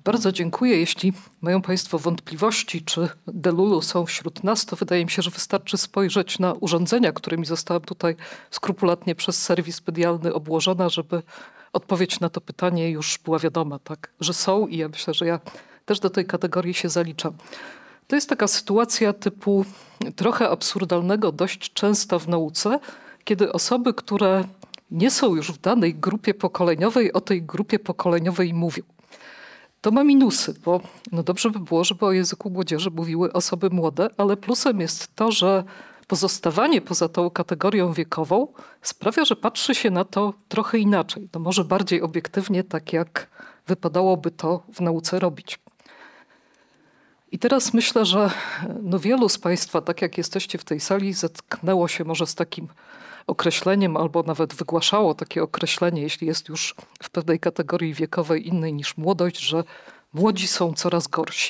Bardzo dziękuję. Jeśli mają Państwo wątpliwości, czy Delulu są wśród nas, to wydaje mi się, że wystarczy spojrzeć na urządzenia, którymi zostałam tutaj skrupulatnie przez serwis medialny obłożona, żeby odpowiedź na to pytanie już była wiadoma, tak, że są i ja myślę, że ja też do tej kategorii się zaliczam. To jest taka sytuacja typu trochę absurdalnego dość często w nauce, kiedy osoby, które nie są już w danej grupie pokoleniowej, o tej grupie pokoleniowej mówią. To ma minusy, bo no dobrze by było, żeby o języku młodzieży mówiły osoby młode, ale plusem jest to, że pozostawanie poza tą kategorią wiekową sprawia, że patrzy się na to trochę inaczej. No może bardziej obiektywnie, tak jak wypadałoby to w nauce robić. I teraz myślę, że no wielu z Państwa, tak jak jesteście w tej sali, zetknęło się może z takim określeniem albo nawet wygłaszało takie określenie, jeśli jest już w pewnej kategorii wiekowej innej niż młodość, że młodzi są coraz gorsi.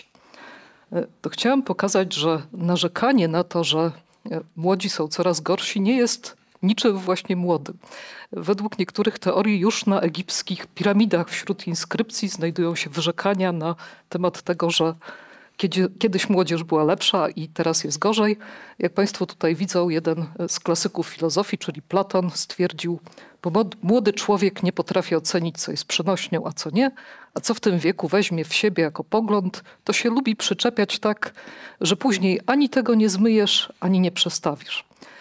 To chciałam pokazać, że narzekanie na to, że młodzi są coraz gorsi, nie jest niczym właśnie młodym. Według niektórych teorii już na egipskich piramidach wśród inskrypcji znajdują się wyrzekania na temat tego, że kiedyś młodzież była lepsza i teraz jest gorzej. Jak Państwo tutaj widzą, jeden z klasyków filozofii, czyli Platon, stwierdził, bo młody człowiek nie potrafi ocenić, co jest przenośnią, a co nie, a co w tym wieku weźmie w siebie jako pogląd, to się lubi przyczepiać tak, że później ani tego nie zmyjesz, ani nie przestawisz.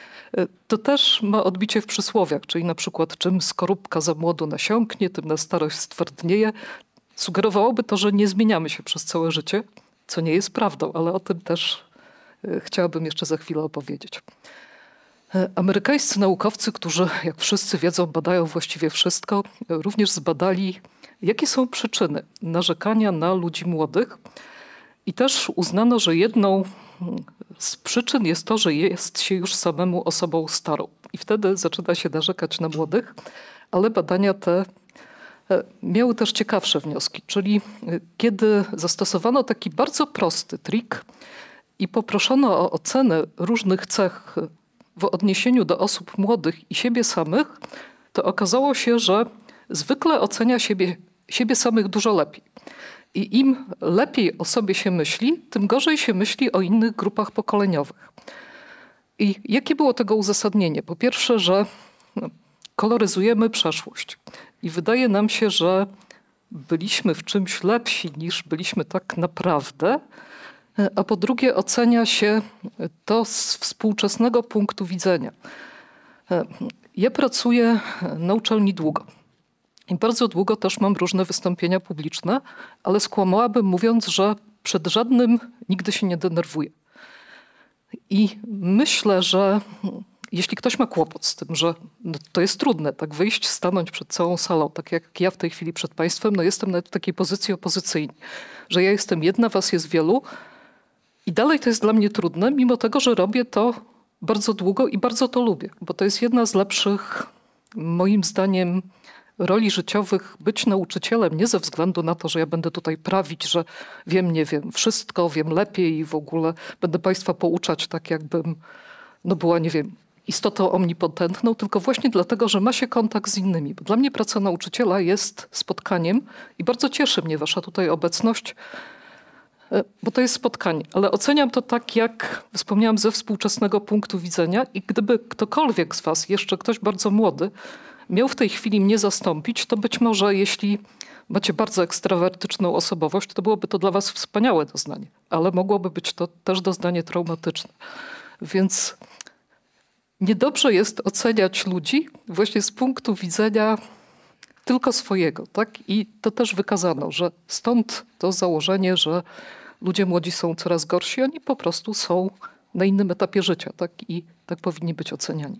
To też ma odbicie w przysłowiach, czyli na przykład czym skorupka za młodu nasiąknie, tym na starość stwardnieje. Sugerowałoby to, że nie zmieniamy się przez całe życie, co nie jest prawdą, ale o tym też chciałabym jeszcze za chwilę opowiedzieć. Amerykańscy naukowcy, którzy jak wszyscy wiedzą, badają właściwie wszystko, również zbadali, jakie są przyczyny narzekania na ludzi młodych. I też uznano, że jedną z przyczyn jest to, że jest się już samemu osobą starą. I wtedy zaczyna się narzekać na młodych, ale badania te miały też ciekawsze wnioski, czyli kiedy zastosowano taki bardzo prosty trik i poproszono o ocenę różnych cech w odniesieniu do osób młodych i siebie samych, to okazało się, że zwykle ocenia siebie samych dużo lepiej. I im lepiej o sobie się myśli, tym gorzej się myśli o innych grupach pokoleniowych. I jakie było tego uzasadnienie? Po pierwsze, że koloryzujemy przeszłość. I wydaje nam się, że byliśmy w czymś lepsi niż byliśmy tak naprawdę, a po drugie ocenia się to z współczesnego punktu widzenia. Ja pracuję na uczelni długo i bardzo długo też mam różne wystąpienia publiczne, ale skłamałabym mówiąc, że przed żadnym nigdy się nie denerwuję. I myślę, że jeśli ktoś ma kłopot z tym, że no to jest trudne, tak wyjść, stanąć przed całą salą, tak jak ja w tej chwili przed Państwem, no jestem nawet w takiej pozycji opozycyjnej, że ja jestem jedna, was jest wielu i dalej to jest dla mnie trudne, mimo tego, że robię to bardzo długo i bardzo to lubię, bo to jest jedna z lepszych, moim zdaniem, roli życiowych być nauczycielem, nie ze względu na to, że ja będę tutaj prawić, że wiem, nie wiem wszystko, wiem lepiej i w ogóle będę Państwa pouczać tak, jakbym była, nie wiem, istotą omnipotentną, tylko właśnie dlatego, że ma się kontakt z innymi. Bo dla mnie praca nauczyciela jest spotkaniem i bardzo cieszy mnie wasza tutaj obecność, bo to jest spotkanie. Ale oceniam to tak, jak wspomniałam, ze współczesnego punktu widzenia i gdyby ktokolwiek z was, jeszcze ktoś bardzo młody, miał w tej chwili mnie zastąpić, to być może jeśli macie bardzo ekstrawertyczną osobowość, to byłoby to dla was wspaniałe doznanie, ale mogłoby być to też doznanie traumatyczne. Więc niedobrze jest oceniać ludzi właśnie z punktu widzenia tylko swojego, tak? I to też wykazano, że stąd to założenie, że ludzie młodzi są coraz gorsi, oni po prostu są na innym etapie życia, tak? I tak powinni być oceniani.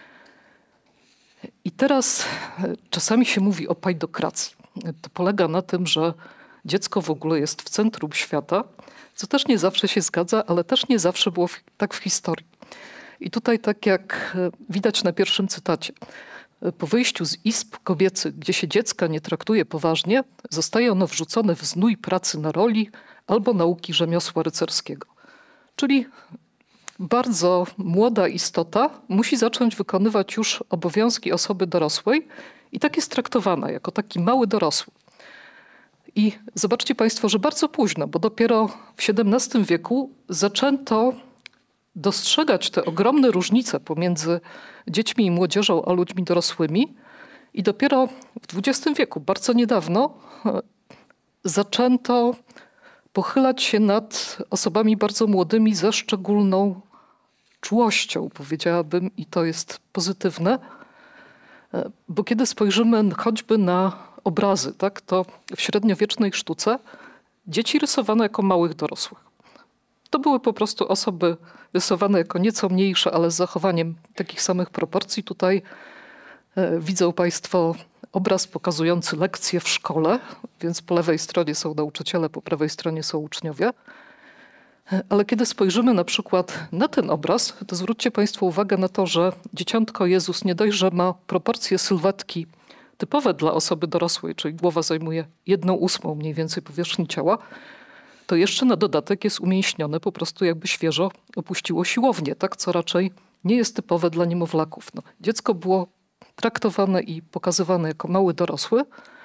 I teraz czasami się mówi o pajdokracji. To polega na tym, że dziecko w ogóle jest w centrum świata, co też nie zawsze się zgadza, ale też nie zawsze było tak w historii. I tutaj tak jak widać na pierwszym cytacie, po wyjściu z izb kobiecych, gdzie się dziecka nie traktuje poważnie, zostaje ono wrzucone w znój pracy na roli albo nauki rzemiosła rycerskiego. Czyli bardzo młoda istota musi zacząć wykonywać już obowiązki osoby dorosłej i tak jest traktowana jako taki mały dorosły. I zobaczcie Państwo, że bardzo późno, bo dopiero w XVII wieku zaczęto dostrzegać te ogromne różnice pomiędzy dziećmi i młodzieżą a ludźmi dorosłymi. I dopiero w XX wieku, bardzo niedawno, zaczęto pochylać się nad osobami bardzo młodymi ze szczególną czułością, powiedziałabym, i to jest pozytywne, bo kiedy spojrzymy choćby na obrazy, tak, to w średniowiecznej sztuce dzieci rysowane jako małych dorosłych. To były po prostu osoby rysowane jako nieco mniejsze, ale z zachowaniem takich samych proporcji. Tutaj widzą Państwo obraz pokazujący lekcje w szkole, więc po lewej stronie są nauczyciele, po prawej stronie są uczniowie. Ale kiedy spojrzymy na przykład na ten obraz, to zwróćcie Państwo uwagę na to, że dzieciątko Jezus nie dość, że ma proporcje sylwetki typowe dla osoby dorosłej, czyli głowa zajmuje 1/8 mniej więcej powierzchni ciała, to jeszcze na dodatek jest umięśnione, po prostu jakby świeżo opuściło siłownię, tak, co raczej nie jest typowe dla niemowlaków. No, dziecko było traktowane i pokazywane jako mały dorosły,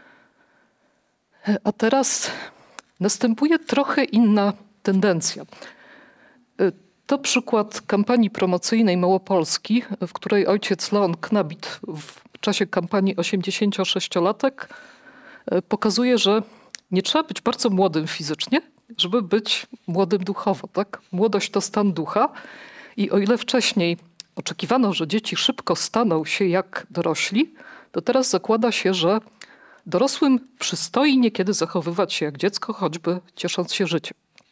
a teraz następuje trochę inna tendencja. To przykład kampanii promocyjnej Małopolski, w której ojciec Leon Knabit w czasie kampanii 86-latek pokazuje, że nie trzeba być bardzo młodym fizycznie, żeby być młodym duchowo. Tak? Młodość to stan ducha i o ile wcześniej oczekiwano, że dzieci szybko staną się jak dorośli, to teraz zakłada się, że dorosłym przystoi niekiedy zachowywać się jak dziecko, choćby ciesząc się życiem.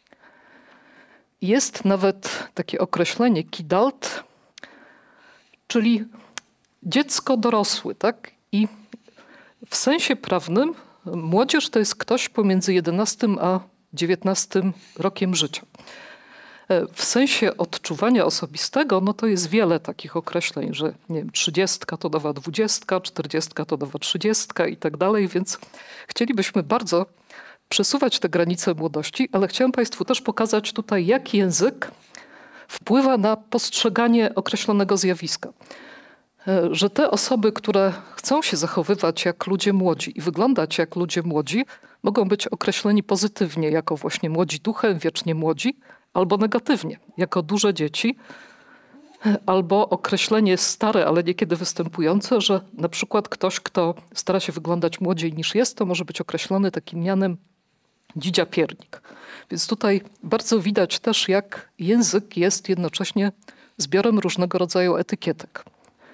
Jest nawet takie określenie kidalt, czyli dziecko dorosły, tak? I w sensie prawnym młodzież to jest ktoś pomiędzy 11 a 19 rokiem życia. W sensie odczuwania osobistego, no to jest wiele takich określeń, że nie wiem, 30 to nowa 20, 40 to nowa 30 i tak dalej, więc chcielibyśmy bardzo przesuwać te granice młodości, ale chciałem Państwu też pokazać tutaj, jak język wpływa na postrzeganie określonego zjawiska. Że te osoby, które chcą się zachowywać jak ludzie młodzi i wyglądać jak ludzie młodzi, mogą być określeni pozytywnie jako właśnie młodzi duchem, wiecznie młodzi, albo negatywnie, jako duże dzieci, albo określenie stare, ale niekiedy występujące, że na przykład ktoś, kto stara się wyglądać młodziej niż jest, to może być określony takim mianem dzidzia piernik. Więc tutaj bardzo widać też, jak język jest jednocześnie zbiorem różnego rodzaju etykietek.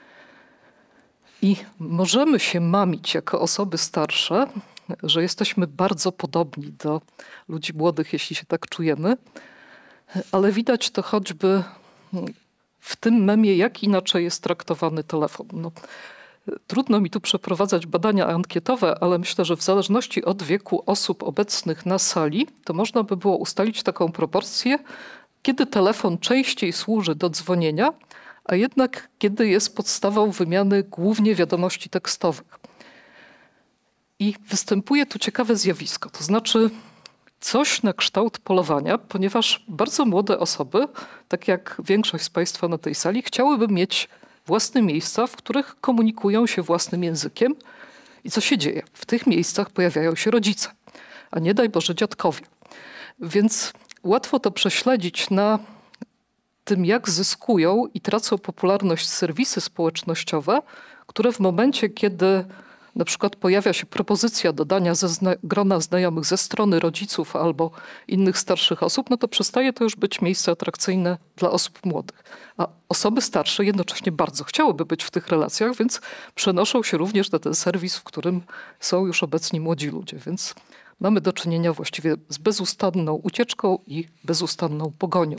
I możemy się mamić jako osoby starsze, że jesteśmy bardzo podobni do ludzi młodych, jeśli się tak czujemy, ale widać to choćby w tym memie, jak inaczej jest traktowany telefon. No, trudno mi tu przeprowadzać badania ankietowe, ale myślę, że w zależności od wieku osób obecnych na sali, to można by było ustalić taką proporcję, kiedy telefon częściej służy do dzwonienia, a jednak kiedy jest podstawą wymiany głównie wiadomości tekstowych. I występuje tu ciekawe zjawisko, to znaczy coś na kształt polowania, ponieważ bardzo młode osoby, tak jak większość z Państwa na tej sali, chciałyby mieć własne miejsca, w których komunikują się własnym językiem. I co się dzieje? W tych miejscach pojawiają się rodzice, a nie daj Boże dziadkowie. Więc łatwo to prześledzić na tym, jak zyskują i tracą popularność serwisy społecznościowe, które w momencie, kiedy na przykład pojawia się propozycja dodania grona znajomych ze strony rodziców albo innych starszych osób, no to przestaje to już być miejsce atrakcyjne dla osób młodych. A osoby starsze jednocześnie bardzo chciałyby być w tych relacjach, więc przenoszą się również na ten serwis, w którym są już obecni młodzi ludzie. Więc mamy do czynienia właściwie z bezustanną ucieczką i bezustanną pogonią.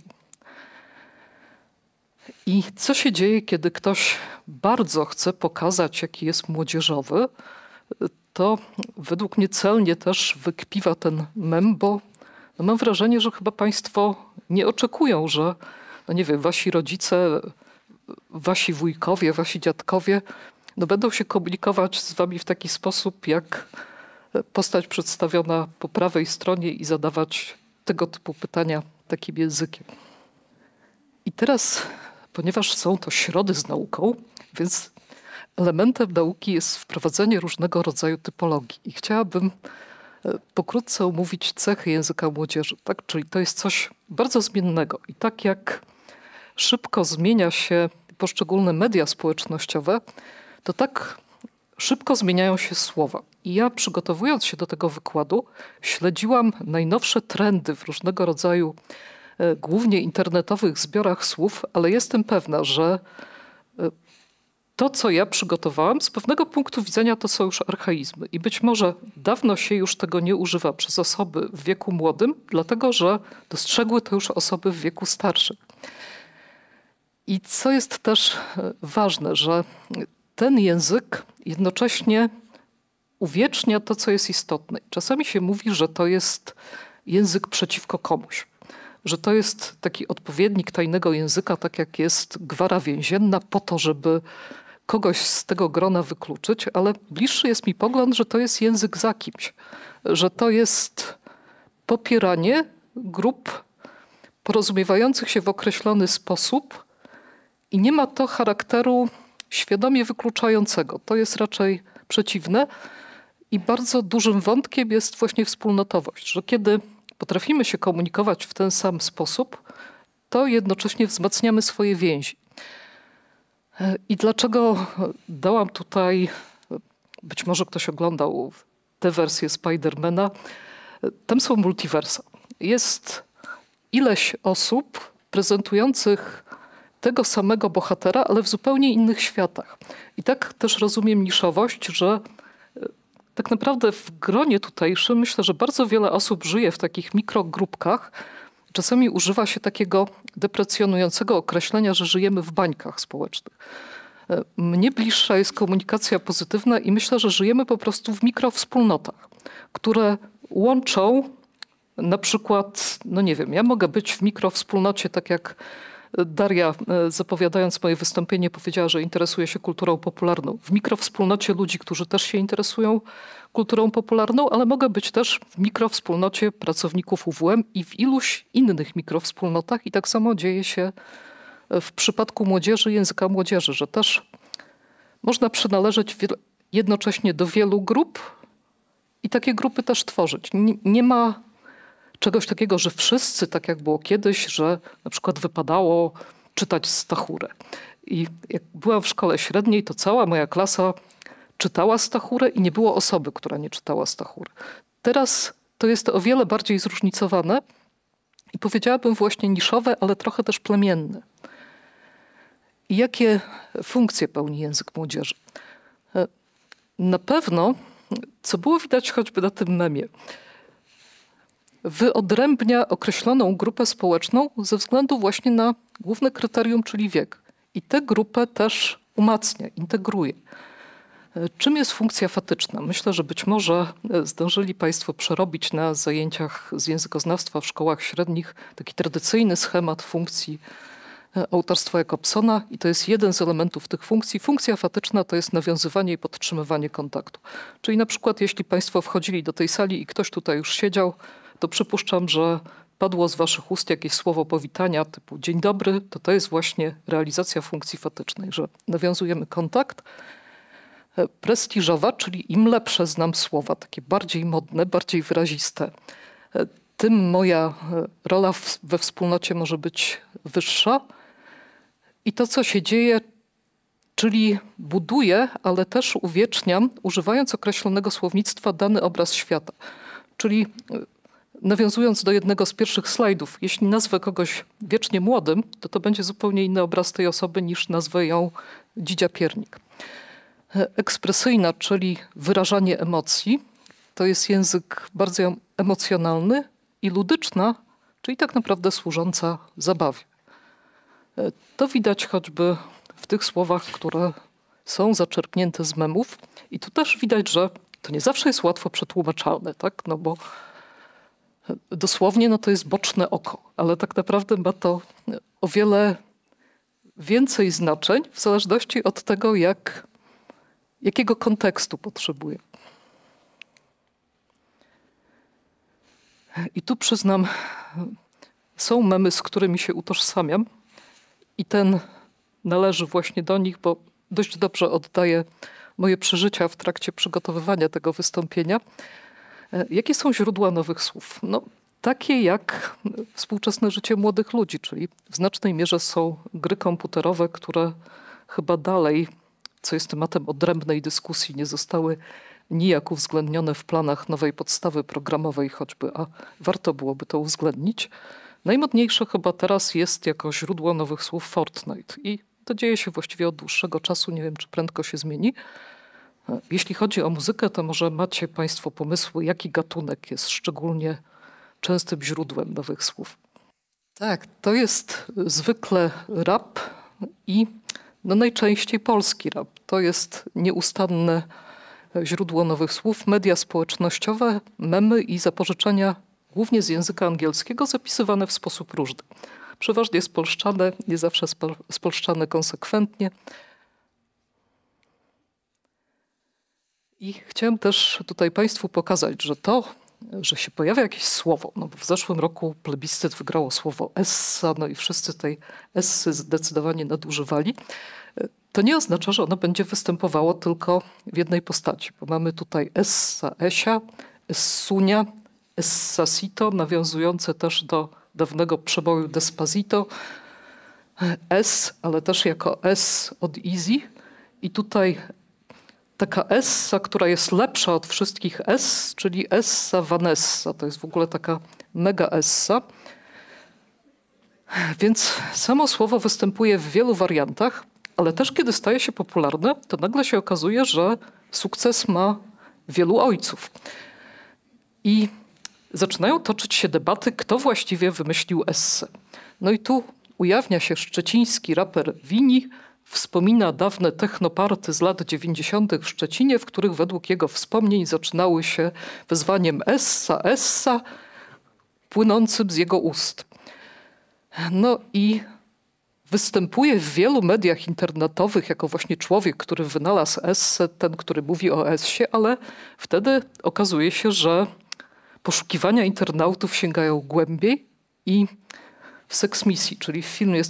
I co się dzieje, kiedy ktoś bardzo chce pokazać, jaki jest młodzieżowy, to według mnie celnie też wykpiwa ten mem, bo no mam wrażenie, że chyba Państwo nie oczekują, że no nie wiem, wasi rodzice, wasi wujkowie, wasi dziadkowie no będą się komunikować z wami w taki sposób, jak postać przedstawiona po prawej stronie i zadawać tego typu pytania takim językiem. I teraz, ponieważ są to środy z nauką, więc elementem nauki jest wprowadzenie różnego rodzaju typologii. I chciałabym pokrótce omówić cechy języka młodzieży, tak? Czyli to jest coś bardzo zmiennego. I tak jak szybko zmienia się poszczególne media społecznościowe, to tak szybko zmieniają się słowa. I ja, przygotowując się do tego wykładu, śledziłam najnowsze trendy w różnego rodzaju, głównie internetowych zbiorach słów, ale jestem pewna, że to, co ja przygotowałam, z pewnego punktu widzenia to są już archaizmy. I być może dawno się już tego nie używa przez osoby w wieku młodym, dlatego że dostrzegły to już osoby w wieku starszym. I co jest też ważne, że ten język jednocześnie uwiecznia to, co jest istotne. Czasami się mówi, że to jest język przeciwko komuś, że to jest taki odpowiednik tajnego języka, tak jak jest gwara więzienna, po to, żeby kogoś z tego grona wykluczyć, ale bliższy jest mi pogląd, że to jest język za kimś, że to jest popieranie grup porozumiewających się w określony sposób i nie ma to charakteru świadomie wykluczającego. To jest raczej przeciwne i bardzo dużym wątkiem jest właśnie wspólnotowość, że kiedy potrafimy się komunikować w ten sam sposób, to jednocześnie wzmacniamy swoje więzi. I dlaczego dałam tutaj, być może ktoś oglądał tę wersję Spidermana, tam są multiversa. Jest ileś osób prezentujących tego samego bohatera, ale w zupełnie innych światach. I tak też rozumiem niszowość, że tak naprawdę w gronie tutejszym myślę, że bardzo wiele osób żyje w takich mikrogrupkach. Czasami używa się takiego deprecjonującego określenia, że żyjemy w bańkach społecznych. Mnie bliższa jest komunikacja pozytywna i myślę, że żyjemy po prostu w mikrowspólnotach, które łączą na przykład, no nie wiem, ja mogę być w mikrowspólnocie, tak jak Daria, zapowiadając moje wystąpienie, powiedziała, że interesuje się kulturą popularną. W mikrowspólnocie ludzi, którzy też się interesują kulturą popularną, ale mogę być też w mikrowspólnocie pracowników UWM i w iluś innych mikrowspólnotach. I tak samo dzieje się w przypadku młodzieży, języka młodzieży, że też można przynależeć jednocześnie do wielu grup i takie grupy też tworzyć. Nie ma czegoś takiego, że wszyscy, tak jak było kiedyś, że na przykład wypadało czytać Stachurę. I jak byłam w szkole średniej, to cała moja klasa czytała Stachurę i nie było osoby, która nie czytała Stachurę. Teraz to jest o wiele bardziej zróżnicowane i powiedziałabym właśnie niszowe, ale trochę też plemienne. I jakie funkcje pełni język młodzieży? Na pewno, co było widać choćby na tym memie, wyodrębnia określoną grupę społeczną ze względu właśnie na główne kryterium, czyli wiek. I tę grupę też umacnia, integruje. Czym jest funkcja fatyczna? Myślę, że być może zdążyli Państwo przerobić na zajęciach z językoznawstwa w szkołach średnich taki tradycyjny schemat funkcji autorstwa Jacobsona i to jest jeden z elementów tych funkcji. Funkcja fatyczna to jest nawiązywanie i podtrzymywanie kontaktu. Czyli na przykład jeśli Państwo wchodzili do tej sali i ktoś tutaj już siedział, to przypuszczam, że padło z waszych ust jakieś słowo powitania typu dzień dobry, to jest właśnie realizacja funkcji fatycznej, że nawiązujemy kontakt. Prestiżowa, czyli im lepsze znam słowa, takie bardziej modne, bardziej wyraziste, tym moja rola we wspólnocie może być wyższa. I to, co się dzieje, czyli buduję, ale też uwieczniam, używając określonego słownictwa, dany obraz świata. Czyli nawiązując do jednego z pierwszych slajdów, jeśli nazwę kogoś wiecznie młodym, to będzie zupełnie inny obraz tej osoby niż nazwę ją Dzidzia Piernik. Ekspresyjna, czyli wyrażanie emocji, to jest język bardzo emocjonalny i ludyczna, czyli tak naprawdę służąca zabawie. To widać choćby w tych słowach, które są zaczerpnięte z memów i tu też widać, że to nie zawsze jest łatwo przetłumaczalne, tak? No bo dosłownie no to jest boczne oko, ale tak naprawdę ma to o wiele więcej znaczeń w zależności od tego, jakiego kontekstu potrzebuje. I tu przyznam, są memy, z którymi się utożsamiam i ten należy właśnie do nich, bo dość dobrze oddaje moje przeżycia w trakcie przygotowywania tego wystąpienia. Jakie są źródła nowych słów? No, takie jak współczesne życie młodych ludzi, czyli w znacznej mierze są gry komputerowe, które chyba dalej, co jest tematem odrębnej dyskusji, nie zostały nijak uwzględnione w planach nowej podstawy programowej choćby, a warto byłoby to uwzględnić. Najmodniejsze chyba teraz jest jako źródło nowych słów Fortnite i to dzieje się właściwie od dłuższego czasu, nie wiem czy prędko się zmieni. Jeśli chodzi o muzykę, to może macie Państwo pomysły, jaki gatunek jest szczególnie częstym źródłem nowych słów? Tak, to jest zwykle rap i no najczęściej polski rap. To jest nieustanne źródło nowych słów, media społecznościowe, memy i zapożyczenia głównie z języka angielskiego zapisywane w sposób różny. Przeważnie spolszczane, nie zawsze spolszczane konsekwentnie. I chciałem też tutaj Państwu pokazać, że to, że się pojawia jakieś słowo, no bo w zeszłym roku plebiscyt wygrało słowo essa, no i wszyscy tej essy zdecydowanie nadużywali, to nie oznacza, że ono będzie występowało tylko w jednej postaci, bo mamy tutaj essa, esia, essunia, essasito, nawiązujące też do dawnego przeboju Despacito, S, ale też jako S od Easy i tutaj taka essa, która jest lepsza od wszystkich S, czyli essa Vanessa. To jest w ogóle taka mega essa. Więc samo słowo występuje w wielu wariantach, ale też kiedy staje się popularne, to nagle się okazuje, że sukces ma wielu ojców. I zaczynają toczyć się debaty, kto właściwie wymyślił essę. No i tu ujawnia się szczeciński raper Wini, wspomina dawne technoparty z lat 90. w Szczecinie, w których według jego wspomnień zaczynały się wezwaniem essa, essa, płynącym z jego ust. No i występuje w wielu mediach internetowych jako właśnie człowiek, który wynalazł essę, ten, który mówi o essie, ale wtedy okazuje się, że poszukiwania internautów sięgają głębiej i w Sex Misji, czyli w filmie z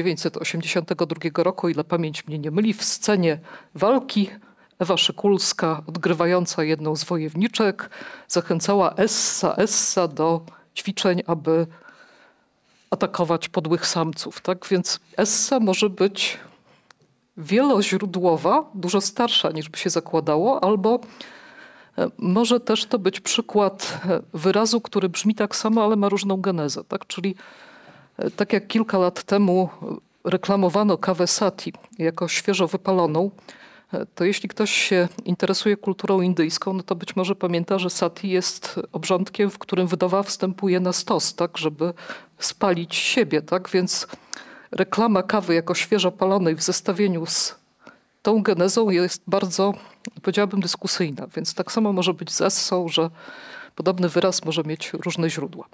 1982 roku, ile pamięć mnie nie myli, w scenie walki Ewa Szykulska, odgrywająca jedną z wojowniczek, zachęcała essa do ćwiczeń, aby atakować podłych samców. Tak? Więc essa może być wieloźródłowa, dużo starsza niż by się zakładało, albo może też to być przykład wyrazu, który brzmi tak samo, ale ma różną genezę. Tak? Czyli tak jak kilka lat temu reklamowano kawę Sati jako świeżo wypaloną, to jeśli ktoś się interesuje kulturą indyjską, no to być może pamięta, że Sati jest obrządkiem, w którym wdowa wstępuje na stos, tak, żeby spalić siebie. Tak? Więc reklama kawy jako świeżo palonej w zestawieniu z tą genezą jest bardzo, powiedziałabym, dyskusyjna. Więc tak samo może być z essą, że podobny wyraz może mieć różne źródła.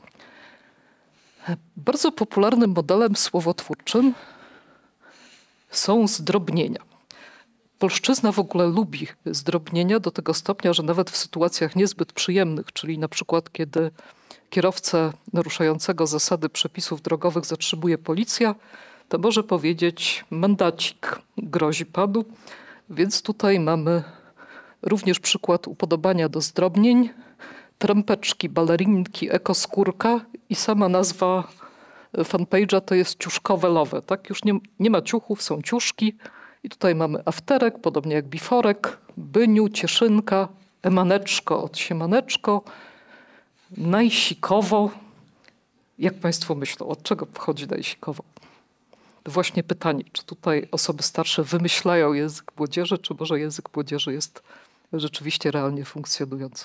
Bardzo popularnym modelem słowotwórczym są zdrobnienia. Polszczyzna w ogóle lubi zdrobnienia do tego stopnia, że nawet w sytuacjach niezbyt przyjemnych, czyli na przykład kiedy kierowcę naruszającego zasady przepisów drogowych zatrzymuje policja, to może powiedzieć mandacik grozi panu. Więc tutaj mamy również przykład upodobania do zdrobnień, trampeczki, balerinki, ekoskórka i sama nazwa fanpage'a to jest ciuszkowe love. Tak? Już nie ma ciuchów, są ciuszki. I tutaj mamy afterek, podobnie jak biforek, byniu, cieszynka, emaneczko od siemaneczko, najsikowo. Jak Państwo myślą, od czego pochodzi najsikowo? To właśnie pytanie, czy tutaj osoby starsze wymyślają język młodzieży, czy może język młodzieży jest rzeczywiście realnie funkcjonujący?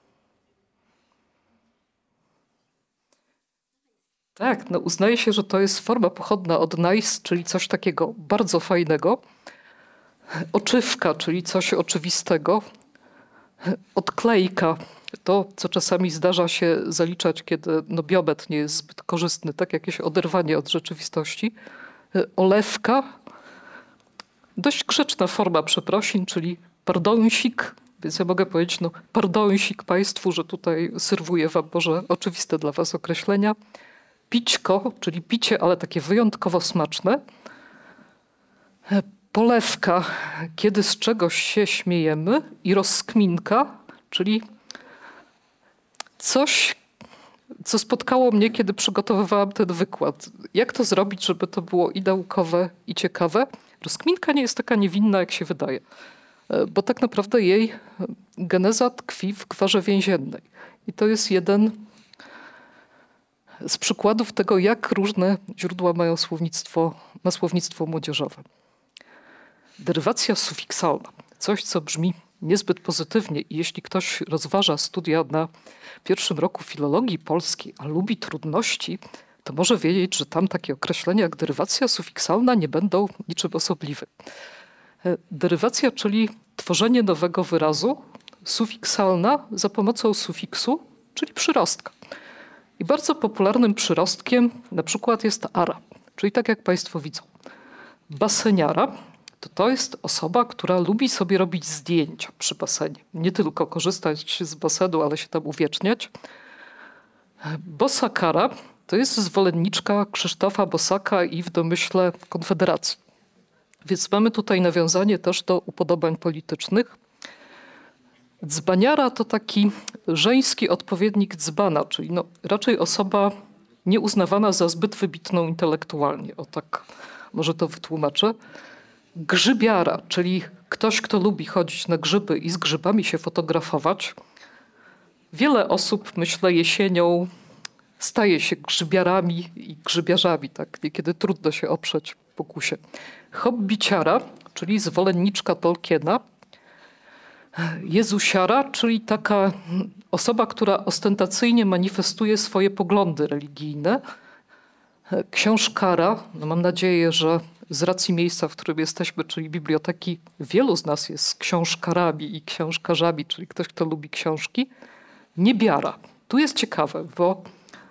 Tak, no uznaje się, że to jest forma pochodna od nice, czyli coś takiego bardzo fajnego. Oczywka, czyli coś oczywistego. Odklejka, to co czasami zdarza się zaliczać, kiedy biomet nie jest zbyt korzystny, tak jakieś oderwanie od rzeczywistości. Olewka, dość grzeczna forma przeprosin, czyli pardonsik, więc ja mogę powiedzieć, pardonsik Państwu, że tutaj serwuję Wam może oczywiste dla Was określenia. Pićko, czyli picie, ale takie wyjątkowo smaczne. Polewka, kiedy z czegoś się śmiejemy. I rozkminka, czyli coś, co spotkało mnie, kiedy przygotowywałam ten wykład. Jak to zrobić, żeby to było i naukowe, i ciekawe? Rozkminka nie jest taka niewinna, jak się wydaje. Bo tak naprawdę jej geneza tkwi w gwarze więziennej. I to jest jeden z przykładów tego, jak różne źródła ma słownictwo młodzieżowe. Derywacja sufiksalna. Coś, co brzmi niezbyt pozytywnie i jeśli ktoś rozważa studia na pierwszym roku filologii polskiej, a lubi trudności, to może wiedzieć, że tam takie określenia jak derywacja sufiksalna nie będą niczym osobliwym. Derywacja, czyli tworzenie nowego wyrazu, sufiksalna za pomocą sufiksu, czyli przyrostka. I bardzo popularnym przyrostkiem na przykład jest ara, czyli tak jak Państwo widzą. Baseniara to jest osoba, która lubi sobie robić zdjęcia przy basenie. Nie tylko korzystać z basenu, ale się tam uwieczniać. Bosakara to jest zwolenniczka Krzysztofa Bosaka i w domyśle Konfederacji. Więc mamy tutaj nawiązanie też do upodobań politycznych. Dzbaniara to taki żeński odpowiednik dzbana, czyli raczej osoba nieuznawana za zbyt wybitną intelektualnie. O tak może to wytłumaczę. Grzybiara, czyli ktoś, kto lubi chodzić na grzyby i z grzybami się fotografować. Wiele osób, myślę, jesienią staje się grzybiarami i grzybiarzami. Tak? Niekiedy trudno się oprzeć pokusie. Hobbiciara, czyli zwolenniczka Tolkiena. Jezusiara, czyli taka osoba, która ostentacyjnie manifestuje swoje poglądy religijne. Książkara, mam nadzieję, że z racji miejsca, w którym jesteśmy, czyli biblioteki, wielu z nas jest książkarami i książkarzami, czyli ktoś, kto lubi książki. Niebiara. Tu jest ciekawe, bo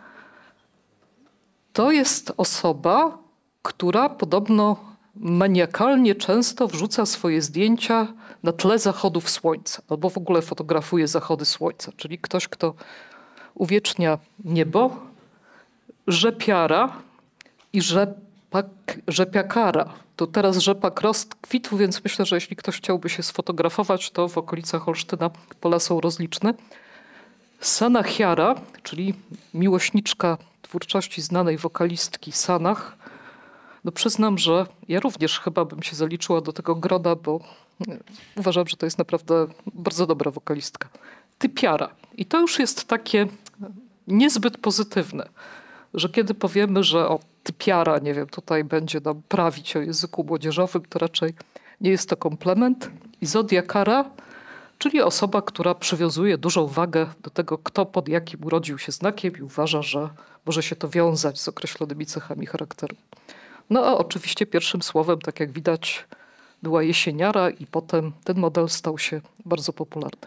to jest osoba, która podobno maniakalnie często wrzuca swoje zdjęcia na tle zachodów słońca, albo w ogóle fotografuje zachody słońca, czyli ktoś, kto uwiecznia niebo, rzepiara i rzepiakara. To teraz rzepak rozkwitł, więc myślę, że jeśli ktoś chciałby się sfotografować, to w okolicach Olsztyna pola są rozliczne. Sanachiara, czyli miłośniczka twórczości znanej wokalistki Sanach. Przyznam, że ja również chyba bym się zaliczyła do tego grona, bo uważam, że to jest naprawdę bardzo dobra wokalistka. Typiara. I to już jest takie niezbyt pozytywne, że kiedy powiemy, że typiara, nie wiem, tutaj będzie nam prawić o języku młodzieżowym, to raczej nie jest to komplement. I zodiakara, czyli osoba, która przywiązuje dużą wagę do tego, kto pod jakim urodził się znakiem i uważa, że może się to wiązać z określonymi cechami charakteru. A oczywiście pierwszym słowem, tak jak widać, była jesieniara i potem ten model stał się bardzo popularny.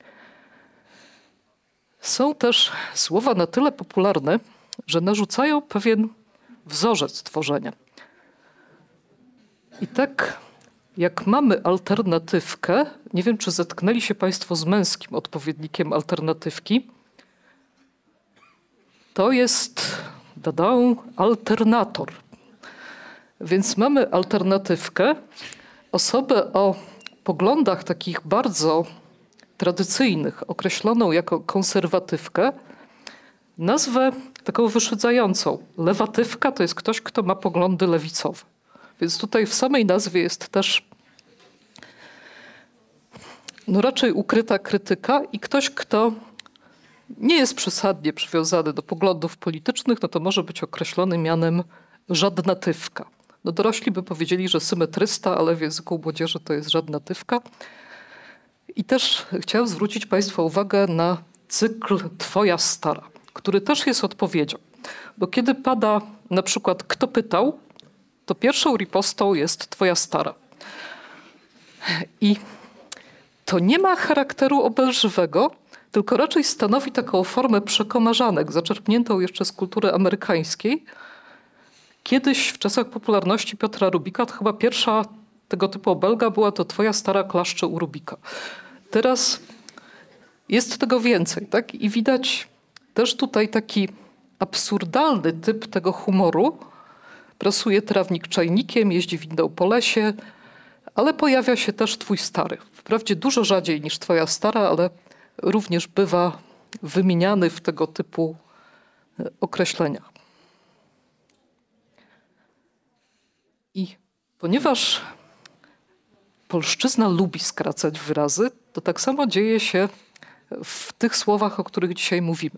Są też słowa na tyle popularne, że narzucają pewien wzorzec tworzenia. I tak jak mamy alternatywkę, nie wiem, czy zetknęli się Państwo z męskim odpowiednikiem alternatywki, to jest alternator. Więc mamy alternatywkę, osobę o poglądach takich bardzo tradycyjnych, określoną jako konserwatywkę, nazwę taką wyszydzającą. Lewatywka to jest ktoś, kto ma poglądy lewicowe. Więc tutaj w samej nazwie jest też raczej ukryta krytyka i ktoś, kto nie jest przesadnie przywiązany do poglądów politycznych, to może być określony mianem żadnatywka. Dorośli by powiedzieli, że symetrysta, ale w języku młodzieży to jest żadnatywka. I też chciałem zwrócić Państwa uwagę na cykl Twoja stara, który też jest odpowiedzią. Bo kiedy pada na przykład kto pytał, to pierwszą ripostą jest Twoja stara. I to nie ma charakteru obelżywego, tylko raczej stanowi taką formę przekomarzanek, zaczerpniętą jeszcze z kultury amerykańskiej. Kiedyś w czasach popularności Piotra Rubika, to chyba pierwsza tego typu obelga była to Twoja stara klaszcze u Rubika. Teraz jest tego więcej, tak? I widać też tutaj taki absurdalny typ tego humoru. Prasuje trawnik czajnikiem, jeździ windą po lesie, ale pojawia się też Twój stary. Wprawdzie dużo rzadziej niż Twoja stara, ale również bywa wymieniany w tego typu określeniach. I ponieważ polszczyzna lubi skracać wyrazy, to tak samo dzieje się w tych słowach, o których dzisiaj mówimy.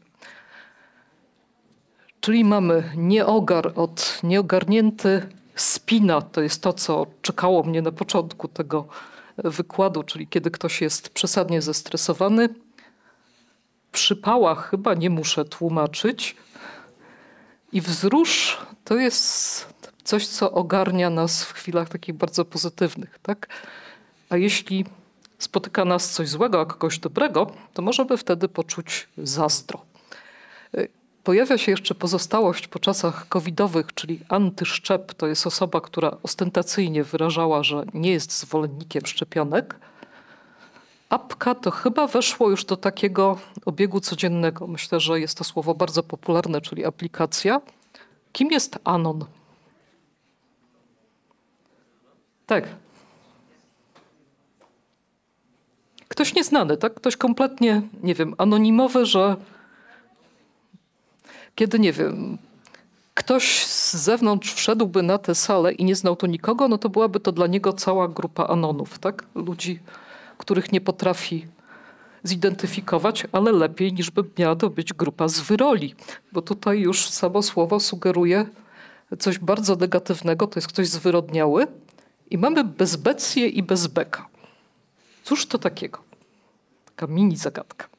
Czyli mamy nieogar od nieogarnięty, spina, to jest to, co czekało mnie na początku tego wykładu, czyli kiedy ktoś jest przesadnie zestresowany. Przypała chyba nie muszę tłumaczyć. I wzrusz to jest coś, co ogarnia nas w chwilach takich bardzo pozytywnych, tak? A jeśli spotyka nas coś złego, a kogoś dobrego, to możemy wtedy poczuć zazdro. Pojawia się jeszcze pozostałość po czasach covidowych, czyli antyszczep. To jest osoba, która ostentacyjnie wyrażała, że nie jest zwolennikiem szczepionek. Apka to chyba weszło już do takiego obiegu codziennego. Myślę, że jest to słowo bardzo popularne, czyli aplikacja. Kim jest anon? Tak. Ktoś nieznany, tak? Ktoś kompletnie, nie wiem, anonimowy, że kiedy, nie wiem, ktoś z zewnątrz wszedłby na tę salę i nie znał tu nikogo, no to byłaby to dla niego cała grupa anonów, tak? Ludzi, których nie potrafi zidentyfikować, ale lepiej niż by miała to być grupa zwyroli, bo tutaj już samo słowo sugeruje coś bardzo negatywnego, to jest ktoś zwyrodniały i mamy bezbecję i bezbeka. Cóż to takiego? Taka mini zagadka.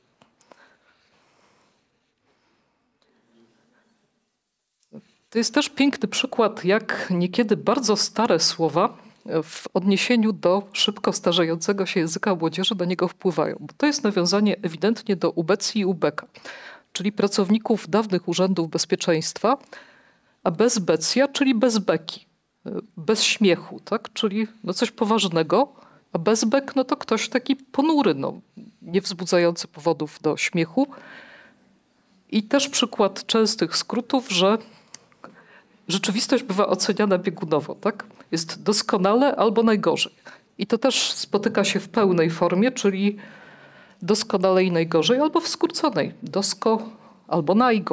To jest też piękny przykład, jak niekiedy bardzo stare słowa w odniesieniu do szybko starzejącego się języka młodzieży na niego wpływają. Bo to jest nawiązanie ewidentnie do ubecji i ubeka, czyli pracowników dawnych urzędów bezpieczeństwa, a bezbecja, czyli bez beki, bez śmiechu, tak? Czyli no coś poważnego, a bezbek no to ktoś taki ponury, no, nie wzbudzający powodów do śmiechu. I też przykład częstych skrótów, że rzeczywistość bywa oceniana biegunowo, tak? Jest doskonale albo najgorzej. I to też spotyka się w pełnej formie, czyli doskonale i najgorzej, albo w skróconej. Dosko albo najgo.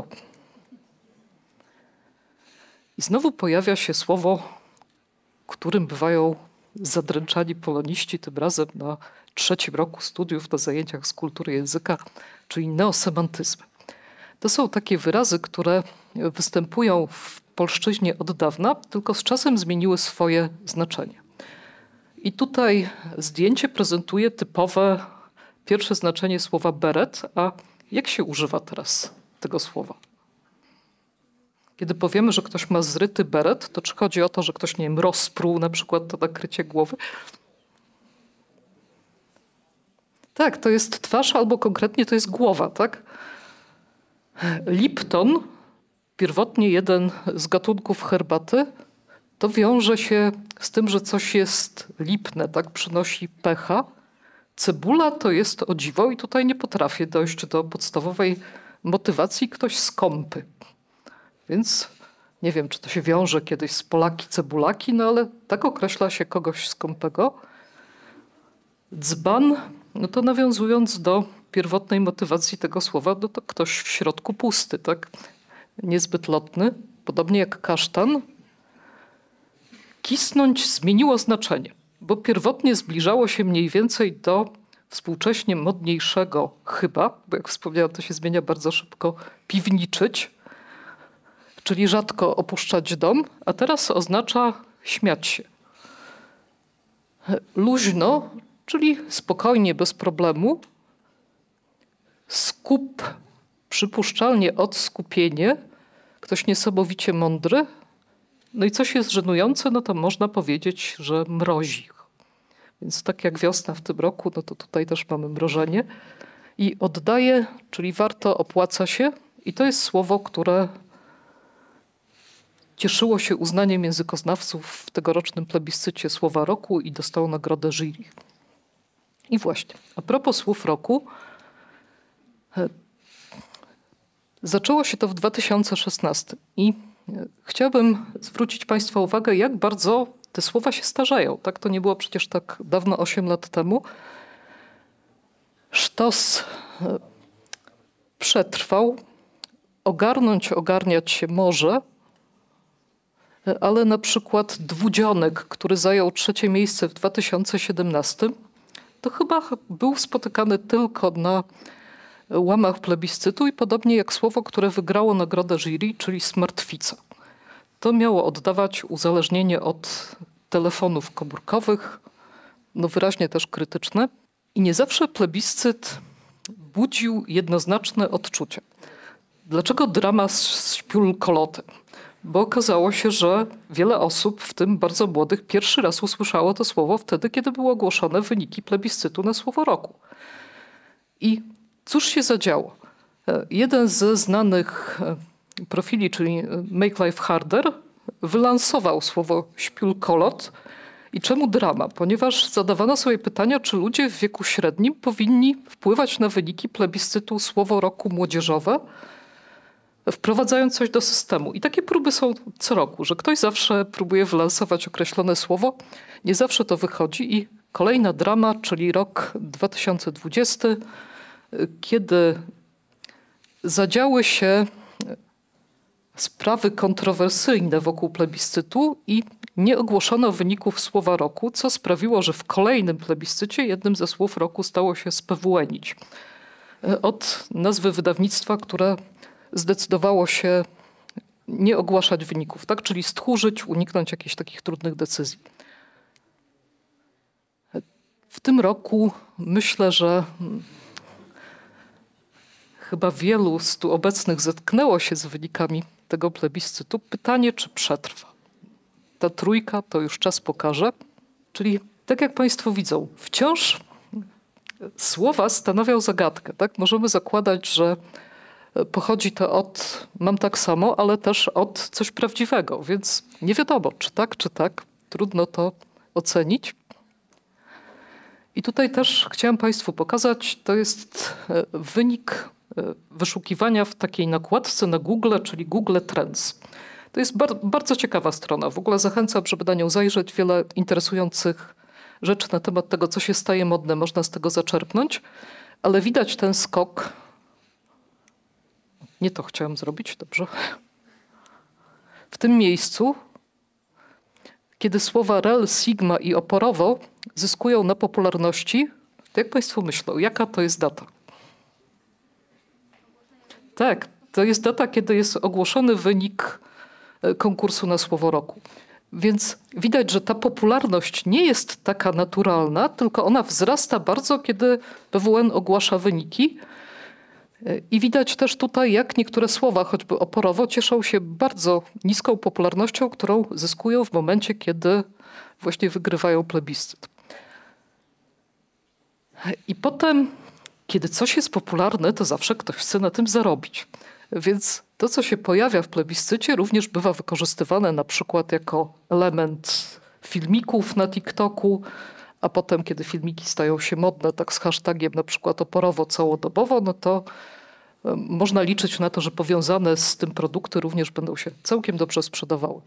I znowu pojawia się słowo, którym bywają zadręczani poloniści, tym razem na 3. roku studiów na zajęciach z kultury języka, czyli neosemantyzmy. To są takie wyrazy, które występują w polszczyźnie od dawna, tylko z czasem zmieniły swoje znaczenie. I tutaj zdjęcie prezentuje typowe pierwsze znaczenie słowa beret, a jak się używa teraz tego słowa? Kiedy powiemy, że ktoś ma zryty beret, to czy chodzi o to, że ktoś, nie wiem, rozpruł na przykład to nakrycie głowy? Tak, to jest twarz albo konkretnie to jest głowa, tak? Lipton, pierwotnie jeden z gatunków herbaty, to wiąże się z tym, że coś jest lipne, tak? Przynosi pecha. Cebula to jest, o dziwo, i tutaj nie potrafię dojść do podstawowej motywacji, ktoś skąpy. Więc nie wiem, czy to się wiąże kiedyś z Polaki, cebulaki, no ale tak określa się kogoś skąpego. Dzban, no to nawiązując do pierwotnej motywacji tego słowa, no to ktoś w środku pusty, tak? Niezbyt lotny. Podobnie jak kasztan. Kisnąć zmieniło znaczenie, bo pierwotnie zbliżało się mniej więcej do współcześnie modniejszego chyba, bo jak wspomniałam, to się zmienia bardzo szybko, piwniczyć, czyli rzadko opuszczać dom, a teraz oznacza śmiać się. Luźno, czyli spokojnie, bez problemu. Skup, przypuszczalnie odskupienie, ktoś niesamowicie mądry. No i coś jest żenujące, no to można powiedzieć, że mrozi. Więc tak jak wiosna w tym roku, no to tutaj też mamy mrożenie. I oddaje, czyli warto, opłaca się. I to jest słowo, które cieszyło się uznaniem językoznawców w tegorocznym plebiscycie Słowa Roku i dostało nagrodę jury. I właśnie, a propos słów roku, zaczęło się to w 2016 i chciałabym zwrócić Państwa uwagę, jak bardzo te słowa się starzeją. Tak, to nie było przecież tak dawno, 8 lat temu. Sztos przetrwał, ogarniać się może, ale na przykład Dwudzionek, który zajął 3. miejsce w 2017, to chyba był spotykany tylko na łamach plebiscytu i podobnie jak słowo, które wygrało nagrodę jury, czyli smartfica. To miało oddawać uzależnienie od telefonów komórkowych, no wyraźnie też krytyczne. I nie zawsze plebiscyt budził jednoznaczne odczucia. Dlaczego drama z Śpiul-Koloty? Bo okazało się, że wiele osób, w tym bardzo młodych, pierwszy raz usłyszało to słowo wtedy, kiedy były ogłoszone wyniki plebiscytu na słowo roku. I cóż się zadziało? Jeden ze znanych profili, czyli Make Life Harder, wylansował słowo Śpiul-Kolot. I czemu drama? Ponieważ zadawano sobie pytania, czy ludzie w wieku średnim powinni wpływać na wyniki plebiscytu słowo roku młodzieżowe, wprowadzając coś do systemu. I takie próby są co roku, że ktoś zawsze próbuje wylansować określone słowo. Nie zawsze to wychodzi i kolejna drama, czyli rok 2020, kiedy zadziały się sprawy kontrowersyjne wokół plebiscytu i nie ogłoszono wyników słowa roku, co sprawiło, że w kolejnym plebiscycie jednym ze słów roku stało się spewuenić. Od nazwy wydawnictwa, które zdecydowało się nie ogłaszać wyników, tak? Czyli stchórzyć, uniknąć jakichś takich trudnych decyzji. W tym roku myślę, że chyba wielu z tu obecnych zetknęło się z wynikami tego plebiscytu. Pytanie, czy przetrwa. Ta trójka to już czas pokaże. Czyli tak jak Państwo widzą, wciąż słowa stanowią zagadkę. Tak? Możemy zakładać, że pochodzi to od mam tak samo, ale też od coś prawdziwego. Więc nie wiadomo, czy tak. Trudno to ocenić. I tutaj też chciałam Państwu pokazać, to jest wynik wyszukiwania w takiej nakładce na Google, czyli Google Trends. To jest bardzo ciekawa strona. W ogóle zachęcam, żeby na nią zajrzeć. Wiele interesujących rzeczy na temat tego, co się staje modne, można z tego zaczerpnąć. Ale widać ten skok. Nie to chciałam zrobić, dobrze. W tym miejscu, kiedy słowa rel, sigma i oporowo zyskują na popularności, to jak Państwo myślą, jaka to jest data? Tak, to jest data, kiedy jest ogłoszony wynik konkursu na słowo roku. Więc widać, że ta popularność nie jest taka naturalna, tylko ona wzrasta bardzo, kiedy PWN ogłasza wyniki. I widać też tutaj, jak niektóre słowa, choćby oporowo, cieszą się bardzo niską popularnością, którą zyskują w momencie, kiedy właśnie wygrywają plebiscyt. I potem, kiedy coś jest popularne, to zawsze ktoś chce na tym zarobić. Więc to, co się pojawia w plebiscycie, również bywa wykorzystywane na przykład jako element filmików na TikToku, a potem, kiedy filmiki stają się modne, tak z hashtagiem na przykład oporowo całodobowo, no to można liczyć na to, że powiązane z tym produkty również będą się całkiem dobrze sprzedawały.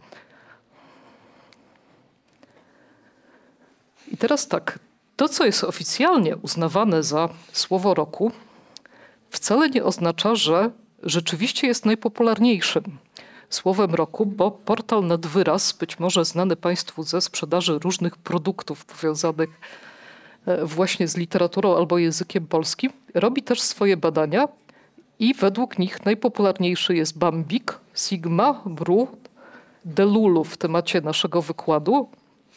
I teraz tak, to, co jest oficjalnie uznawane za słowo roku, wcale nie oznacza, że rzeczywiście jest najpopularniejszym słowem roku, bo portal Nadwyraz, być może znany Państwu ze sprzedaży różnych produktów powiązanych właśnie z literaturą albo językiem polskim, robi też swoje badania i według nich najpopularniejszy jest Bambik, Sigma, Bru, Delulu w temacie naszego wykładu,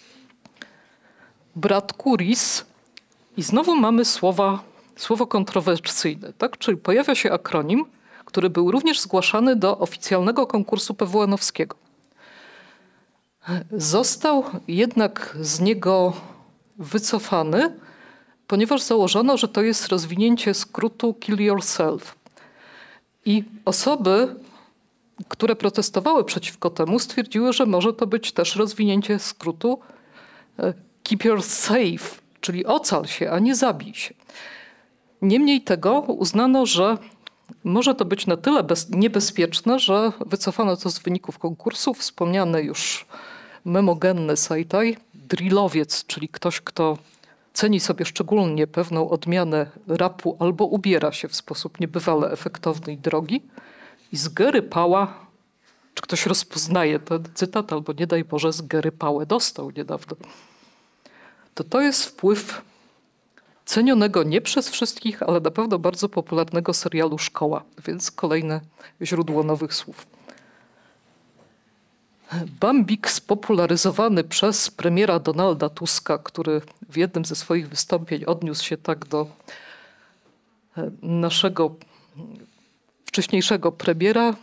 Bratku, RIS i znowu mamy słowo kontrowersyjne, tak? Czyli pojawia się akronim, który był również zgłaszany do oficjalnego konkursu PWN-owskiego. Został jednak z niego wycofany, ponieważ założono, że to jest rozwinięcie skrótu Kill Yourself. I osoby, które protestowały przeciwko temu, stwierdziły, że może to być też rozwinięcie skrótu Keep Yourself, czyli ocal się, a nie zabij się. Niemniej tego uznano, że może to być na tyle niebezpieczne, że wycofano to z wyników konkursu. Wspomniany już memogenny Sajtaj, drillowiec, czyli ktoś, kto ceni sobie szczególnie pewną odmianę rapu albo ubiera się w sposób niebywale efektowny i drogi. I z Gery Pała, czy ktoś rozpoznaje ten cytat, albo nie daj Boże z Gery Pałę dostał niedawno, to jest wpływ cenionego nie przez wszystkich, ale na pewno bardzo popularnego serialu Szkoła, więc kolejne źródło nowych słów. Bambik spopularyzowany przez premiera Donalda Tuska, który w jednym ze swoich wystąpień odniósł się tak do naszego wcześniejszego premiera.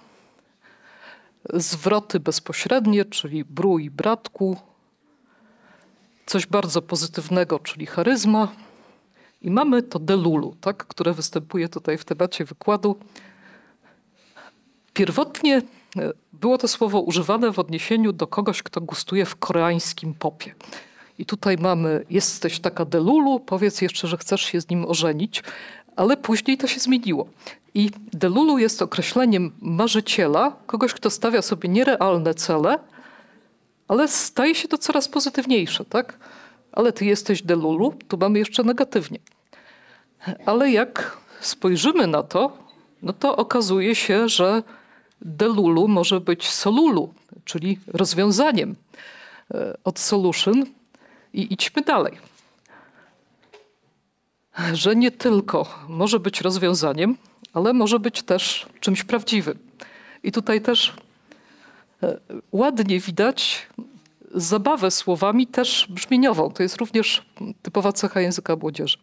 Zwroty bezpośrednie, czyli brój bratku. Coś bardzo pozytywnego, czyli charyzma. I mamy to delulu, tak, które występuje tutaj w temacie wykładu. Pierwotnie było to słowo używane w odniesieniu do kogoś, kto gustuje w koreańskim popie. I tutaj mamy, jesteś taka delulu, powiedz jeszcze, że chcesz się z nim ożenić, ale później to się zmieniło. I delulu jest określeniem marzyciela, kogoś, kto stawia sobie nierealne cele, ale staje się to coraz pozytywniejsze, tak? Ale ty jesteś delulu, tu mamy jeszcze negatywnie. Ale jak spojrzymy na to, no to okazuje się, że delulu może być solulu, czyli rozwiązaniem od solution. I idźmy dalej. Że nie tylko może być rozwiązaniem, ale może być też czymś prawdziwym. I tutaj też ładnie widać zabawę słowami, też brzmieniową. To jest również typowa cecha języka młodzieży.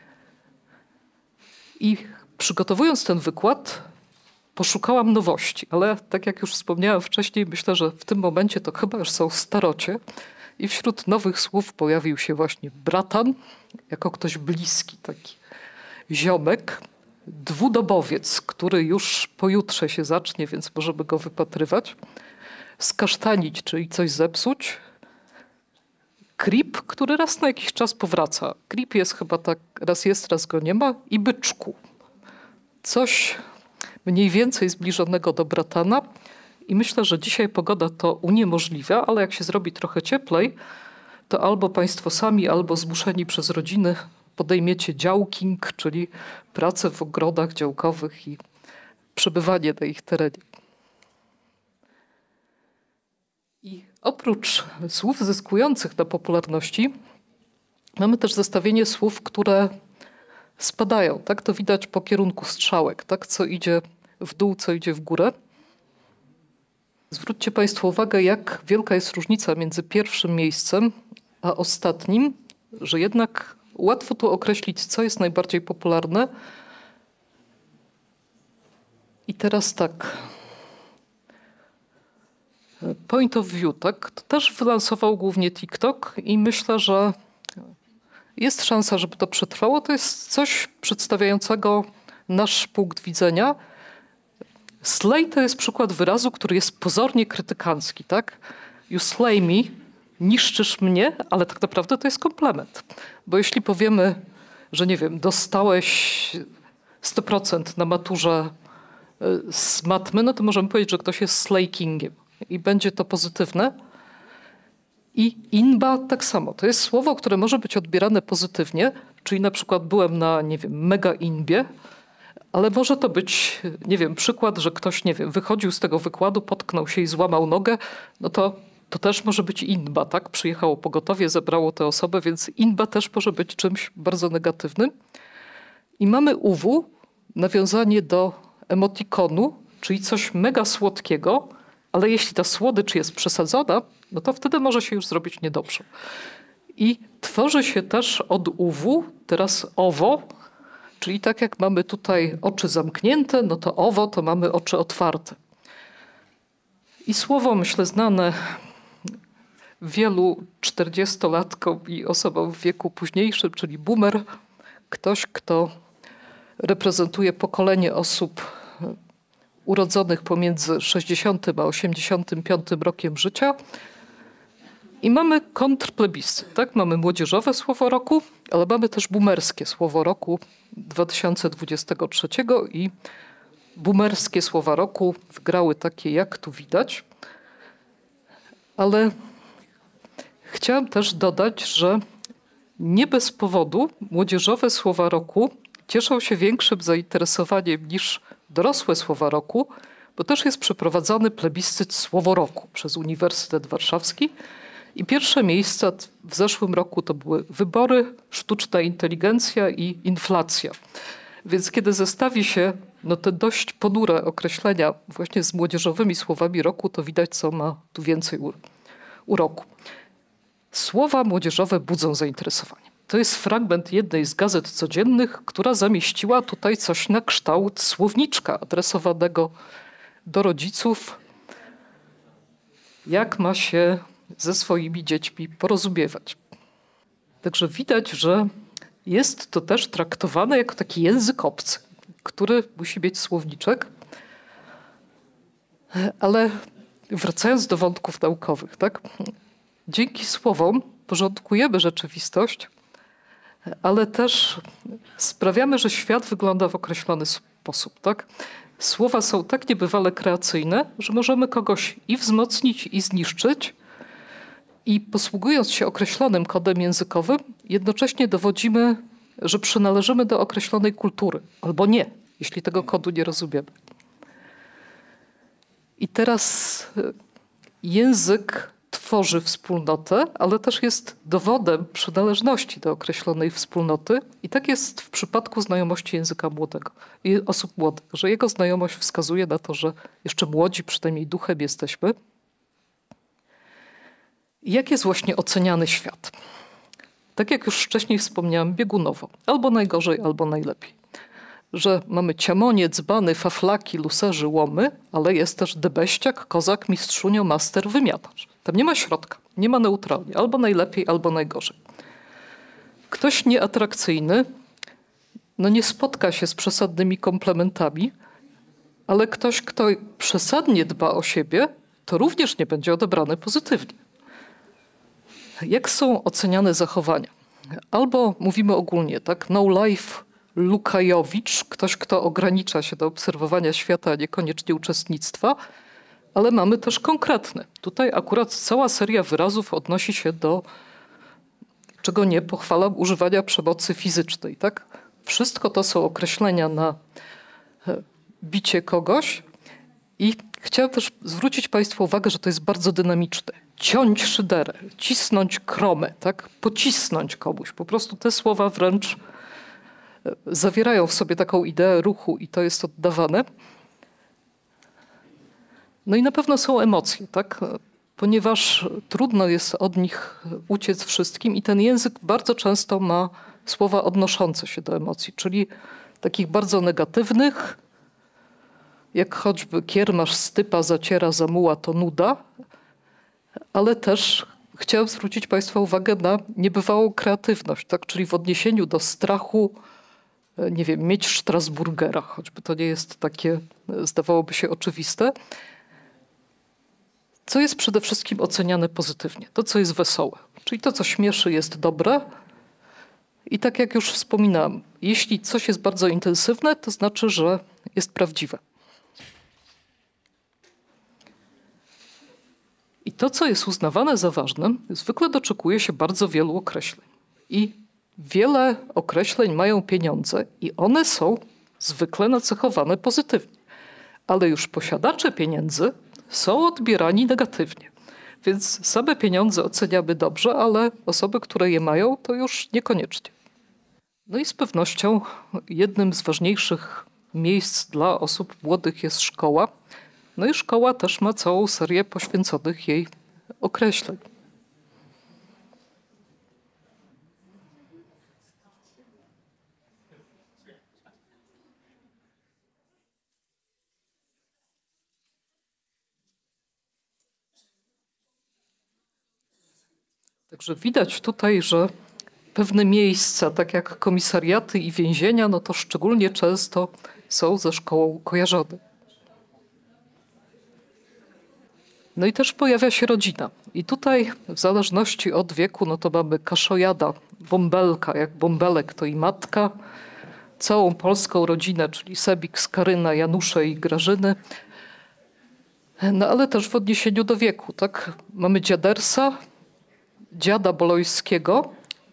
I przygotowując ten wykład, poszukałam nowości, ale tak jak już wspomniałem wcześniej, myślę, że w tym momencie to chyba już są starocie. I wśród nowych słów pojawił się właśnie bratan, jako ktoś bliski, taki ziomek, dwudobowiec, który już pojutrze się zacznie, więc możemy go wypatrywać, skasztanić, czyli coś zepsuć, creep, który raz na jakiś czas powraca. Creep jest chyba tak, raz jest, raz go nie ma, i byczku. Coś mniej więcej zbliżonego do bratana. I myślę, że dzisiaj pogoda to uniemożliwia, ale jak się zrobi trochę cieplej, to albo państwo sami, albo zmuszeni przez rodziny podejmiecie działking, czyli pracę w ogrodach działkowych i przebywanie na ich terenie. I oprócz słów zyskujących na popularności, mamy też zestawienie słów, które spadają. Tak to widać po kierunku strzałek, tak, co idzie w dół, co idzie w górę. Zwróćcie Państwo uwagę, jak wielka jest różnica między pierwszym miejscem a ostatnim, że jednak łatwo tu określić, co jest najbardziej popularne. I teraz tak. Point of view, tak? To też wylansował głównie TikTok i myślę, że jest szansa, żeby to przetrwało. To jest coś przedstawiającego nasz punkt widzenia. Slay to jest przykład wyrazu, który jest pozornie krytykancki, tak? You slay me, niszczysz mnie, ale tak naprawdę to jest komplement. Bo jeśli powiemy, że nie wiem, dostałeś 100% na maturze z matmy, no to możemy powiedzieć, że ktoś jest slay kingiem i będzie to pozytywne. I inba tak samo. To jest słowo, które może być odbierane pozytywnie, czyli na przykład byłem na, nie wiem, mega inbie, ale może to być, nie wiem, przykład, że ktoś, nie wiem, wychodził z tego wykładu, potknął się i złamał nogę, no to też może być inba, tak? Przyjechało pogotowie, zebrało tę osobę, więc inba też może być czymś bardzo negatywnym. I mamy uwu, nawiązanie do emotikonu, czyli coś mega słodkiego, ale jeśli ta słodycz jest przesadzona, no to wtedy może się już zrobić niedobrze. I tworzy się też od uwu teraz owo, czyli tak jak mamy tutaj oczy zamknięte, no to owo to mamy oczy otwarte. I słowo, myślę, znane wielu 40-latkom i osobom w wieku późniejszym, czyli boomer, ktoś, kto reprezentuje pokolenie osób urodzonych pomiędzy 60 a 85 rokiem życia. I mamy kontrplebiscyt, tak? Mamy młodzieżowe słowo roku, ale mamy też boomerskie słowo roku 2023 i boomerskie słowa roku wygrały takie, jak tu widać. Ale chciałam też dodać, że Nie bez powodu młodzieżowe słowa roku cieszą się większym zainteresowaniem niż dorosłe słowa roku, bo też jest przeprowadzany plebiscyt Słowo Roku przez Uniwersytet Warszawski i pierwsze miejsca w zeszłym roku to były wybory, sztuczna inteligencja i inflacja. Więc kiedy zestawi się te dość ponure określenia właśnie z młodzieżowymi słowami roku, to widać, co ma tu więcej uroku. Słowa młodzieżowe budzą zainteresowanie. To jest fragment jednej z gazet codziennych, która zamieściła tutaj coś na kształt słowniczka adresowanego do rodziców, jak ma się ze swoimi dziećmi porozumiewać. Także widać, że jest to też traktowane jako taki język obcy, który musi mieć słowniczek. Ale wracając do wątków naukowych, tak? Dzięki słowom porządkujemy rzeczywistość, ale też sprawiamy, że świat wygląda w określony sposób. Tak? Słowa są tak niebywale kreacyjne, że możemy kogoś i wzmocnić, i zniszczyć. I posługując się określonym kodem językowym, jednocześnie dowodzimy, że przynależymy do określonej kultury, albo nie, jeśli tego kodu nie rozumiemy. I teraz język tworzy wspólnotę, ale też jest dowodem przynależności do określonej wspólnoty. I tak jest w przypadku znajomości języka młodego i osób młodych, że jego znajomość wskazuje na to, że jeszcze młodzi, przynajmniej duchem jesteśmy. I jak jest właśnie oceniany świat? Tak jak już wcześniej wspomniałam, biegunowo. Albo najgorzej, albo najlepiej. Że mamy ciamonie, dzbany, faflaki, luserzy, łomy, ale jest też debeściak, kozak, mistrzunio, master, wymiatacz. Tam nie ma środka, nie ma neutralnie. Albo najlepiej, albo najgorzej. Ktoś nieatrakcyjny nie spotka się z przesadnymi komplementami, ale ktoś, kto przesadnie dba o siebie, to również nie będzie odebrany pozytywnie. Jak są oceniane zachowania? Albo mówimy ogólnie, tak? No life Lukajowicz, ktoś, kto ogranicza się do obserwowania świata, a niekoniecznie uczestnictwa, ale mamy też konkretne. Tutaj akurat cała seria wyrazów odnosi się do, czego nie pochwalam, używania przemocy fizycznej. Tak? Wszystko to są określenia na bicie kogoś i chciałam też zwrócić Państwu uwagę, że to jest bardzo dynamiczne. Ciąć szyderę, cisnąć kromę, tak? Pocisnąć komuś. Po prostu te słowa wręcz zawierają w sobie taką ideę ruchu i to jest oddawane. No i na pewno są emocje, tak? Ponieważ trudno jest od nich uciec wszystkim i ten język bardzo często ma słowa odnoszące się do emocji, czyli takich bardzo negatywnych, jak choćby kiermasz stypa zaciera zamuła to nuda, ale też chciałam zwrócić Państwa uwagę na niebywałą kreatywność, tak? Czyli w odniesieniu do strachu, nie wiem, mieć Strasburgera, choćby to nie jest takie, zdawałoby się, oczywiste. Co jest przede wszystkim oceniane pozytywnie? To, co jest wesołe. Czyli to, co śmieszy, jest dobre. I tak jak już wspominałam, jeśli coś jest bardzo intensywne, to znaczy, że jest prawdziwe. I to, co jest uznawane za ważne, zwykle doczekuje się bardzo wielu określeń. I wiele określeń mają pieniądze i one są zwykle nacechowane pozytywnie. Ale już posiadacze pieniędzy są odbierani negatywnie. Więc same pieniądze oceniamy dobrze, ale osoby, które je mają, to już niekoniecznie. No i z pewnością jednym z ważniejszych miejsc dla osób młodych jest szkoła. No i szkoła też ma całą serię poświęconych jej określeń. Także widać tutaj, że pewne miejsca, tak jak komisariaty i więzienia, no to szczególnie często są ze szkołą kojarzone. No i też pojawia się rodzina. I tutaj w zależności od wieku, no to mamy kaszojada, bąbelka, jak bąbelek to i matka, całą polską rodzinę, czyli Sebik, Skaryna, Janusze i Grażyny. No ale też w odniesieniu do wieku, tak? Mamy dziadersa, dziada Bolońskiego,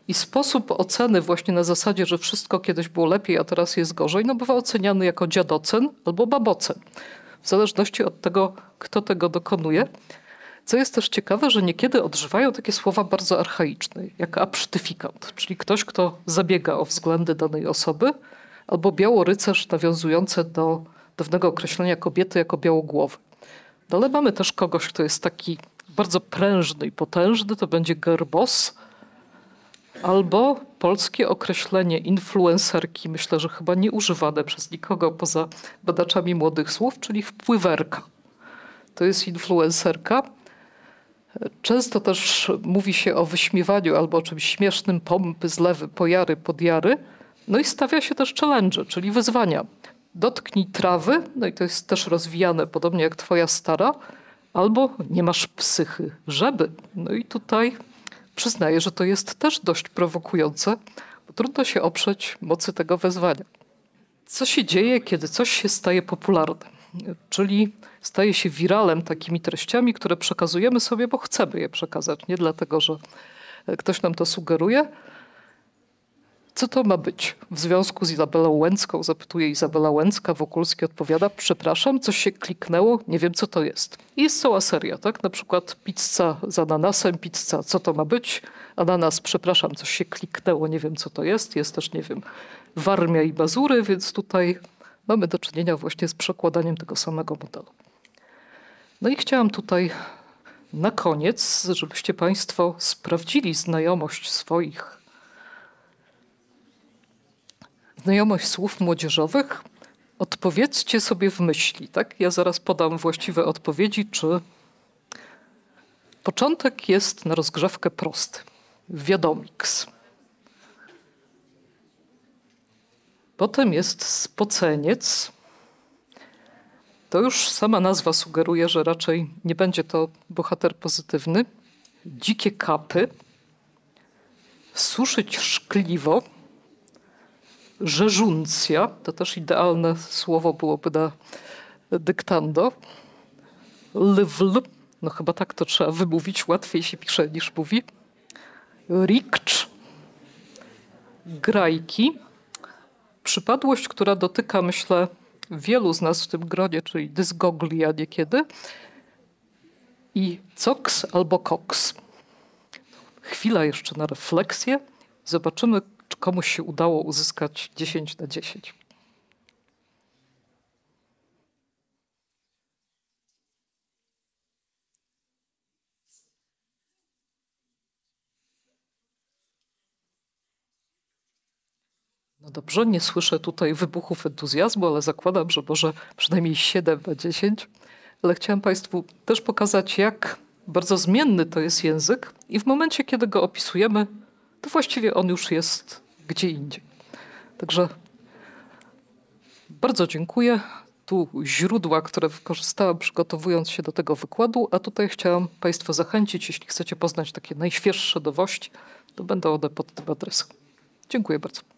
I sposób oceny właśnie na zasadzie, że wszystko kiedyś było lepiej, a teraz jest gorzej, no bywa oceniany jako dziadocen albo babocen. W zależności od tego, kto tego dokonuje. Co jest też ciekawe, że niekiedy odżywają takie słowa bardzo archaiczne, jak absztyfikant, czyli ktoś, kto zabiega o względy danej osoby, albo białorycerz nawiązujący do dawnego określenia kobiety jako białogłowy. No ale mamy też kogoś, kto jest taki bardzo prężny i potężny, to będzie gerbos, albo polskie określenie influencerki, myślę, że chyba nie używane przez nikogo poza badaczami młodych słów, czyli wpływerka. To jest influencerka. Często też mówi się o wyśmiewaniu albo o czymś śmiesznym, pompy, zlewy, pojary, podjary. No i stawia się też challenge, czyli wyzwania. Dotknij trawy, no i to jest też rozwijane, podobnie jak twoja stara, albo nie masz psychy, żeby. No i tutaj przyznaję, że to jest też dość prowokujące, bo trudno się oprzeć mocy tego wezwania. Co się dzieje, kiedy coś się staje popularne? Czyli staje się wiralem takimi treściami, które przekazujemy sobie, bo chcemy je przekazać. Nie dlatego, że ktoś nam to sugeruje. Co to ma być? W związku z Izabelą Łęcką zapytuje Izabela Łęcka, Wokulski odpowiada: przepraszam, coś się kliknęło, nie wiem co to jest. I jest cała seria, tak? Na przykład pizza z ananasem, pizza, co to ma być? Ananas, przepraszam, coś się kliknęło, nie wiem co to jest. Jest też, nie wiem, Warmia i Mazury, więc tutaj mamy do czynienia właśnie z przekładaniem tego samego modelu. No i chciałam tutaj na koniec, żebyście Państwo sprawdzili znajomość słów młodzieżowych. Odpowiedzcie sobie w myśli, tak? Ja zaraz podam właściwe odpowiedzi, czy początek jest na rozgrzewkę prosty. Wiadomiks. Potem jest spoceniec. To już sama nazwa sugeruje, że raczej nie będzie to bohater pozytywny. Dzikie kapy. Suszyć szkliwo. Rzeżuncja. To też idealne słowo byłoby na dyktando. Lwl. No chyba tak to trzeba wymówić. Łatwiej się pisze niż mówi. Rikcz. Grajki. Przypadłość, która dotyka, myślę, wielu z nas w tym gronie, czyli dysgoglia niekiedy. I coks albo koks. Chwila jeszcze na refleksję. Zobaczymy, czy komuś się udało uzyskać 10 na 10. No dobrze, nie słyszę tutaj wybuchów entuzjazmu, ale zakładam, że może przynajmniej 7 na 10. Ale chciałam Państwu też pokazać, jak bardzo zmienny to jest język i w momencie, kiedy go opisujemy, to właściwie on już jest gdzie indziej. Także bardzo dziękuję. Tu źródła, które wykorzystałam przygotowując się do tego wykładu, a tutaj chciałam Państwa zachęcić, jeśli chcecie poznać takie najświeższe nowości, to będą one pod tym adresem. Dziękuję bardzo.